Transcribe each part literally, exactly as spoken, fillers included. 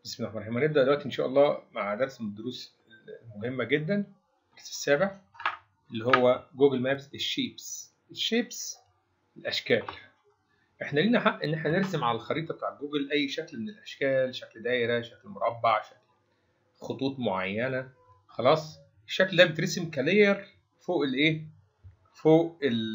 بسم الله الرحمن الرحيم. هنبدأ دلوقتي إن شاء الله مع درس من الدروس المهمة جدا، الدرس السابع اللي هو جوجل مابس. الشيبس الشيبس الأشكال. إحنا لينا حق إن إحنا نرسم على الخريطة بتاع جوجل أي شكل من الأشكال، شكل دايرة، شكل مربع، شكل خطوط معينة. خلاص، الشكل ده بيترسم كلاير فوق الإيه؟ فوق ال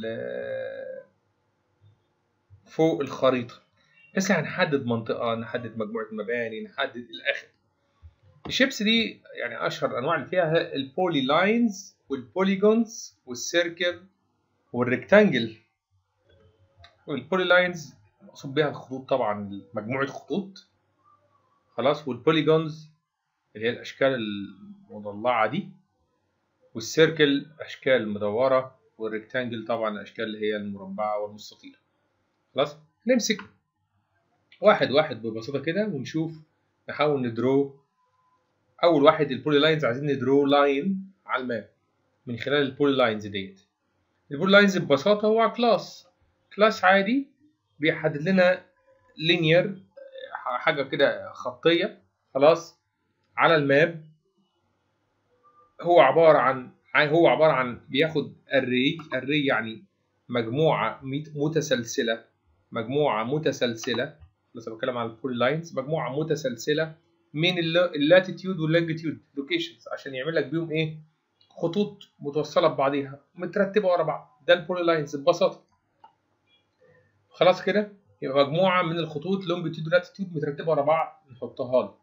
فوق الخريطة. بس هنحدد منطقة، نحدد مجموعة مباني، نحدد الآخر. الشيبس دي يعني اشهر انواع اللي فيها البولي لاينز والبوليجونز والسيركل والريكتانجل. والبولي لاينز مقصود بها الخطوط، طبعا مجموعه خطوط. خلاص، والبوليجونز اللي هي الاشكال المضلعه دي، والسيركل اشكال مدوره، والريكتانجل طبعا الاشكال اللي هي المربعه والمستطيله. خلاص، نمسك واحد واحد ببساطه كده ونشوف، نحاول ندرو. اول واحد البولي لاينز، عايزين ندرو لاين على الماب من خلال البولي لاينز ديت. البولي لاينز ببساطه هو كلاس كلاس عادي بيحدد لنا لينير، حاجه كده خطيه. خلاص، على الماب. هو عباره عن هو عباره عن بياخد array array يعني مجموعه متسلسله مجموعه متسلسله لسه بتكلم على البولي لاينز، مجموعه متسلسله من اللاتيتيود واللونجيتيود لوكيشنز، عشان يعمل لك بيهم ايه؟ خطوط متوصله ببعضيها مترتبه ورا بعض. ده البولي لاينز ببساطه. خلاص كده، يبقى مجموعه من الخطوط لونجيتيود ولاتيتيود مترتبه ورا بعض، نحطها له.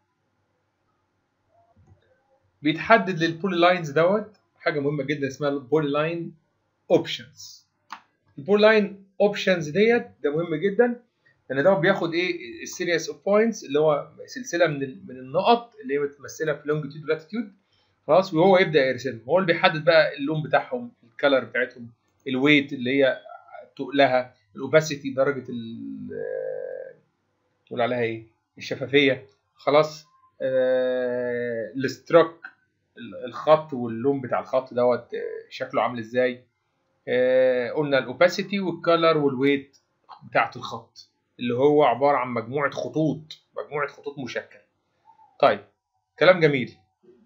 بيتحدد للبولي لاينز دوت حاجه مهمه جدا اسمها البولي لاين اوبشنز. البولي لاين اوبشنز ديت ده مهم جدا، لان ده بياخد ايه؟ السيريس اوف بوينتس، اللي هو سلسله من من النقط اللي هي متمثله في لونجيتيود ولاتيتيود. خلاص، وهو يبدا يرسمهم. هو اللي بيحدد بقى اللون بتاعهم، الكالر بتاعتهم، الويت اللي هي تقلها، الاوباسيتي درجه ال نقول عليها ايه؟ الشفافيه. خلاص، آه الاستروك، الخط واللون بتاع الخط دوت شكله عامل ازاي. آه قلنا الاوباسيتي والكالر والويت بتاعت الخط، اللي هو عباره عن مجموعه خطوط مجموعه خطوط مشكله. طيب، كلام جميل.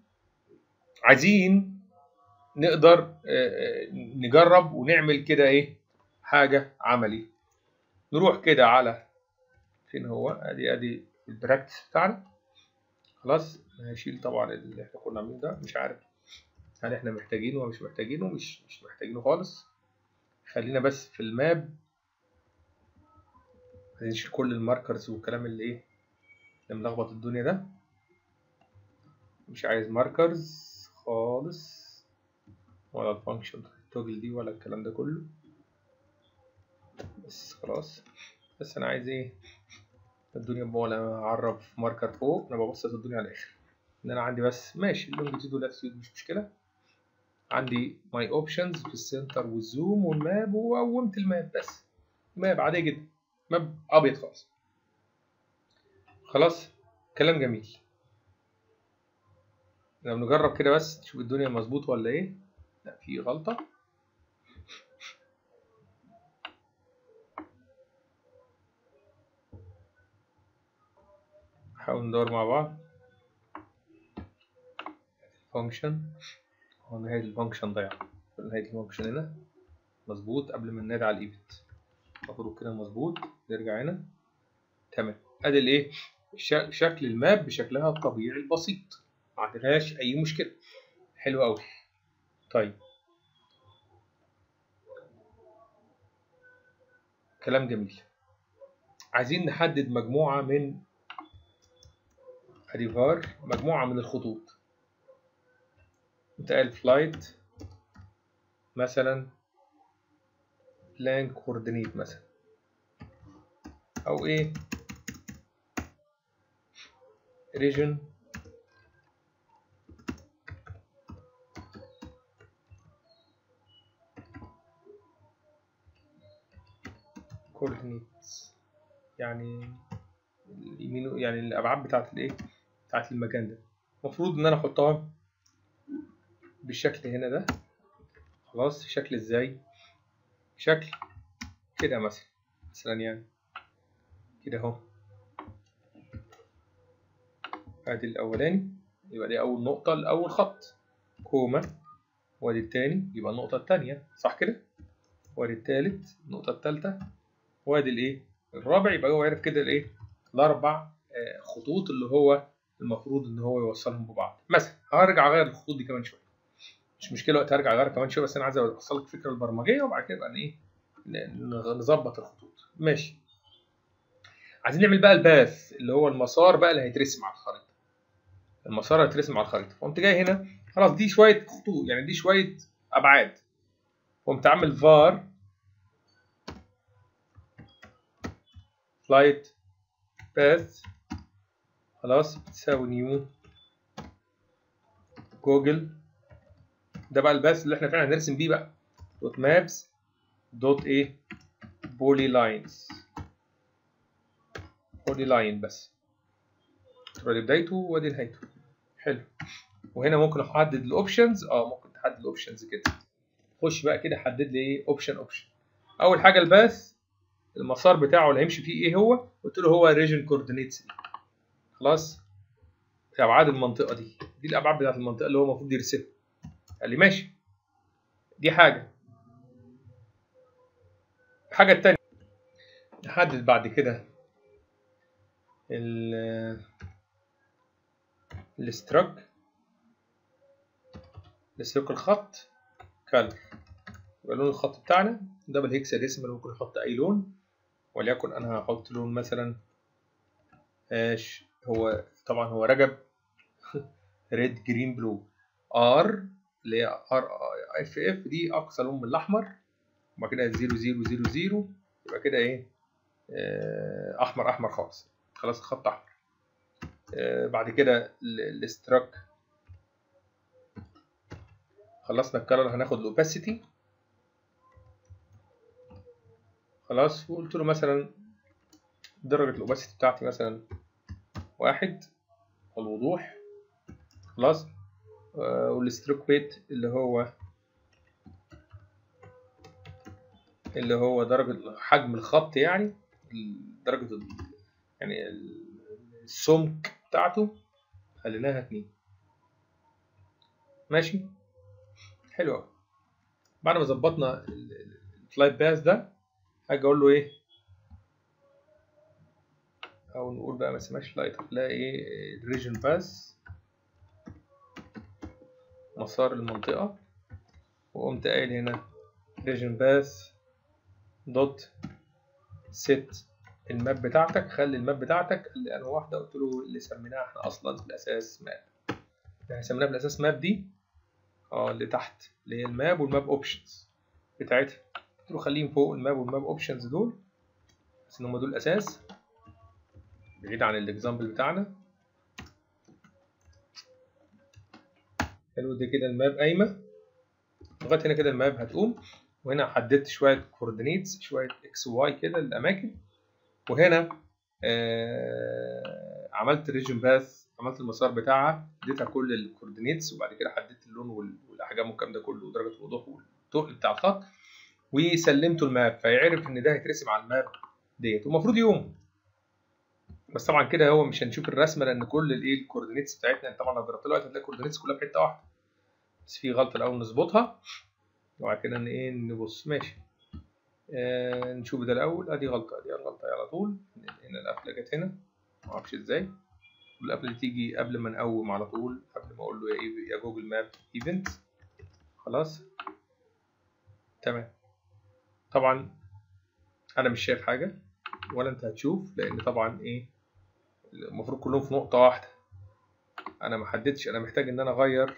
عايزين نقدر نجرب ونعمل كده ايه؟ حاجه عملي. نروح كده على فين هو؟ ادي ادي البراكتس بتاعنا. خلاص، هشيل طبعا اللي احنا كنا عاملينه ده، مش عارف هل احنا محتاجينه ولا مش محتاجينه. مش مش محتاجينه خالص. خلينا بس في الماب. هنشيل كل الماركرز والكلام اللي ايه اللي ملخبط الدنيا ده. مش عايز ماركرز خالص، ولا الفانكشن توجل دي، ولا الكلام ده كله. بس خلاص، بس انا عايز ايه؟ الدنيا ولا اعرف ماركر فوق، انا ببسط الدنيا على الاخر. ان انا عندي بس ماشي اللونجيتيود واللاتيتيود مش مشكله. عندي ماي اوبشنز في السنتر والزوم والماب، وقومت الماب. بس ماب عاديه جدا، ماب ابيض خالص. خلاص، كلام جميل. لو نجرب كده بس نشوف الدنيا مظبوط ولا ايه. لا، في غلطه. نحاول ندور مع بعض. فانكشن، هو نهايه الفانكشن ضيع. نهايه الفانكشن هنا مظبوط قبل ما ننادي على الايفنت. المفروض كده مظبوط. نرجع هنا. تمام. ادي الايه؟ شكل الماب بشكلها الطبيعي البسيط، ما عندناش اي مشكله. حلو قوي. طيب، كلام جميل. عايزين نحدد مجموعه من ريفار، مجموعه من الخطوط. انت قال فلايت مثلا، بلانك كوردينيت مثلا، او ايه، ريجن كوردينيتس، يعني اليمين، يعني الابعاد بتاعت الايه؟ بتاعت المكان ده. المفروض ان انا احطها بالشكل هنا ده. خلاص، شكل ازاي؟ شكل كده مثلا مثلا يعني كده اهو. ادي الاولاني يبقى دي اول نقطة لاول خط، كوما، وادي التاني يبقى النقطة التانية، صح كده؟ وادي التالت النقطة التالتة، وادي الايه؟ الرابع. يبقى هو عرف كده الايه؟ الاربع خطوط اللي هو المفروض ان هو يوصلهم ببعض. مثلا هرجع اغير الخطوط دي كمان شوية، مش مشكلة وقت هرجع اغيرها كمان شوية، بس انا عايز اوصل لك الفكرة البرمجية وبعد كده يبقى ايه؟ نظبط الخطوط. ماشي. عايزين نعمل بقى الباث اللي هو المسار بقى اللي هيترسم على الخريطة. المسار هيترسم على الخريطة، فقمت جاي هنا خلاص دي شوية خطوط، يعني دي شوية أبعاد، قمت عامل var flight path خلاص بتساوي نيو جوجل. ده بقى الباث اللي احنا فعلا هنرسم بيه بقى، دوت مابس دوت ايه بولي لاينز، بولي لاين بس، ادي بدايته وادي نهايته. حلو. وهنا ممكن احدد الاوبشنز، اه ممكن تحدد الاوبشنز كده. خش بقى كده حدد لي ايه اوبشن اوبشن. اول حاجه الباث المسار بتاعه اللي هيمشي فيه ايه هو؟ قلت له هو ريجن كوردينيتس دي. خلاص ابعاد المنطقه دي، دي الابعاد بتاعت المنطقه اللي هو المفروض يرسمها. قال لي ماشي، دي حاجه. الحاجه الثانيه نحدد بعد كده ال الاستراك الاستراك الخط كالر، يبقى لون الخط بتاعنا دبل هيكس ديسمال. ممكن نحط اي لون، وليكن انا هحط لون مثلا ايش هو، طبعا هو رجب ريد جرين بلو. ار اللي هي ار اف اف دي اقصى لون من الاحمر، وبعد كده زيرو زيرو زيرو زيرو يبقى كده ايه آه احمر احمر خالص، خلاص الخط احمر. آه بعد كده الاستراك خلصنا الكلر، هناخد الاوباسيتي خلاص، وقلت له مثلا درجة الاوباسيتي بتاعتي مثلا واحد، الوضوح خلاص. آه والستروك ويت اللي هو اللي هو درجة حجم الخط، يعني درجة يعني السمك بتاعته خليناها اتنين. ماشي حلو قوي. بعد ما ظبطنا الفلايت باث ده هاجي اقول له ايه، او نقول بقى ما اسمهاش لايت، هتلاقي ايه الريجن باث مسار المنطقة، وقمت قايل هنا ريجن باث دوت سيت الماب بتاعتك. خلي الماب بتاعتك اللي انا واحدة قلت له اللي سميناها احنا اصلا في الاساس ماب، اللي سميناها في الاساس ماب دي اه اللي تحت اللي هي الماب والماب اوبشنز بتاعتها، قلت له خليهم فوق الماب والماب اوبشنز دول بس ان هم دول الاساس بعيد عن الاكزامبل بتاعنا. حلو ده كده الماب قايمه لغايه هنا كده الماب هتقوم. وهنا حددت شويه كوردينيتس شويه اكس واي كده الاماكن، وهنا آه عملت ريجن باث، عملت المسار بتاعها اديتها كل الكوردينيتس، وبعد كده حددت اللون والاحجام والكلام ده كله ودرجه الوضوح والتقل بتاع الخط، وسلمته الماب فيعرف ان ده هيترسم على الماب ديت والمفروض يقوم. بس طبعا كده هو مش هنشوف الرسمه لان كل الايه الكوردينيتس بتاعتنا طبعا لو جربت دلوقتي هتلاقي الكوردينيتس كلها في حته واحده، بس في غلطه الاول نظبطها وبعد كده ايه نبص. ماشي آه نشوف ده الاول. ادي غلطه، ادي الغلطه على طول. هنا القفله جت هنا معرفش ازاي، والقفله تيجي قبل ما نقوم على طول، قبل ما اقول له يا إيه يا جوجل ماب ايفنت. خلاص تمام. طبعا انا مش شايف حاجه ولا انت هتشوف لان طبعا ايه المفروض كلهم في نقطه واحده، انا ما حددتش، انا محتاج ان انا اغير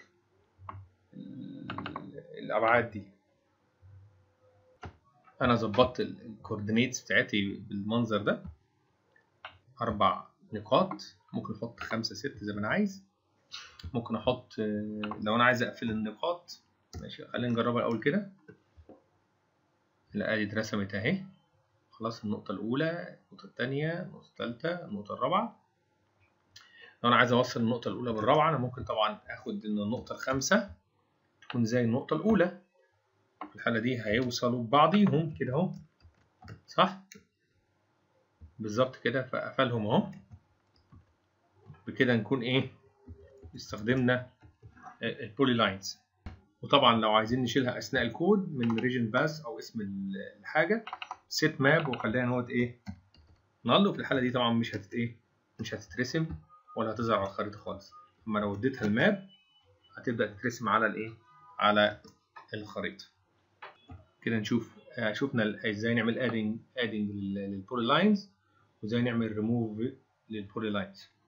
الابعاد دي. انا ظبطت الكوردينيتس بتاعتي بالمنظر ده، اربع نقاط، ممكن احط خمسة ستة زي ما انا عايز، ممكن احط لو انا عايز اقفل النقاط. ماشي خلينا نجربها الاول كده. لا ادي اترسمت اهي خلاص، النقطة الأولى، النقطة الثانية، النقطة الثالثة، النقطة الرابعة. لو أنا عايز أوصل النقطة الأولى بالرابعة أنا ممكن طبعا آخد إن النقطة الخامسة تكون زي النقطة الأولى، في الحالة دي هيوصلوا ببعضيهم كده أهو، صح؟ بالظبط كده، فقفلهم أهو. بكده نكون ايه استخدمنا البولي لاينز. وطبعا لو عايزين نشيلها اثناء الكود من ريجن باس او اسم الحاجه سيت ماب وخليها نوت ايه نال، وفي الحاله دي طبعا مش هتت ايه مش هتترسم ولا هتظهر على الخريطه خالص. اما لو اديتها الماب هتبدا تترسم على الايه على الخريطه. كده نشوف شفنا ازاي نعمل ادنج ادنج للبولي لاينز وازاي نعمل ريموف للبولي لاينز.